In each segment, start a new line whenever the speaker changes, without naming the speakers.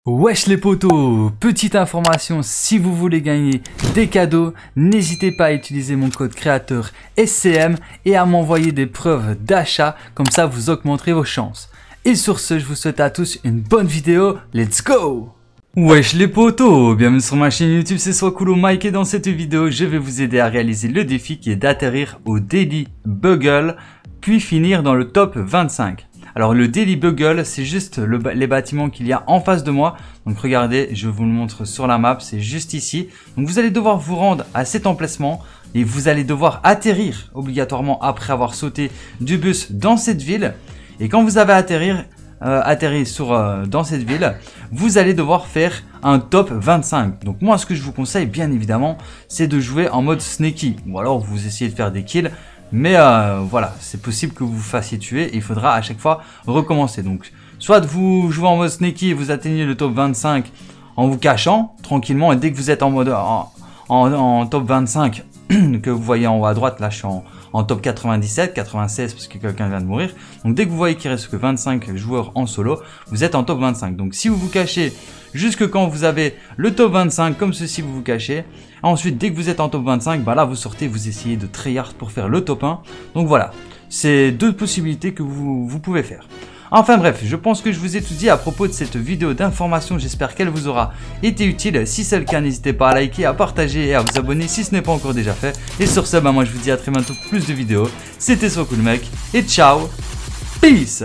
Wesh les potos, petite information, si vous voulez gagner des cadeaux, n'hésitez pas à utiliser mon code créateur SCM et à m'envoyer des preuves d'achat, comme ça vous augmenterez vos chances. Et sur ce, je vous souhaite à tous une bonne vidéo, let's go! Wesh les potos, bienvenue sur ma chaîne YouTube, c'est Swakulo Mike et dans cette vidéo, je vais vous aider à réaliser le défi qui est d'atterrir au Daily Bugle, puis finir dans le top 25. Alors le Daily Bugle, c'est juste les bâtiments qu'il y a en face de moi. Donc regardez, je vous le montre sur la map, c'est juste ici. Donc vous allez devoir vous rendre à cet emplacement et vous allez devoir atterrir obligatoirement après avoir sauté du bus dans cette ville. Et quand vous avez atterri dans cette ville, vous allez devoir faire un top 25. Donc moi ce que je vous conseille bien évidemment, c'est de jouer en mode sneaky. Ou alors vous essayez de faire des kills. Mais voilà, c'est possible que vous vous fassiez tuer et il faudra à chaque fois recommencer. Donc, soit vous jouez en mode sneaky et vous atteignez le top 25 en vous cachant tranquillement. Et dès que vous êtes en mode en top 25, que vous voyez en haut à droite, là je suis en top 97, 96 parce que quelqu'un vient de mourir. Donc dès que vous voyez qu'il reste que 25 joueurs en solo, vous êtes en top 25. Donc si vous vous cachez jusque quand vous avez le top 25, comme ceci vous vous cachez. Ensuite, dès que vous êtes en top 25, bah là vous sortez, vous essayez de tryhard pour faire le top 1. Donc voilà, c'est deux possibilités que vous pouvez faire. Enfin bref, je pense que je vous ai tout dit à propos de cette vidéo d'information. J'espère qu'elle vous aura été utile. Si c'est le cas, n'hésitez pas à liker, à partager et à vous abonner si ce n'est pas encore déjà fait. Et sur ce, bah moi je vous dis à très bientôt pour plus de vidéos. C'était Swakulo Mike et ciao, peace.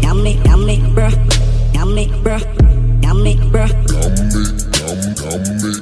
Yummy.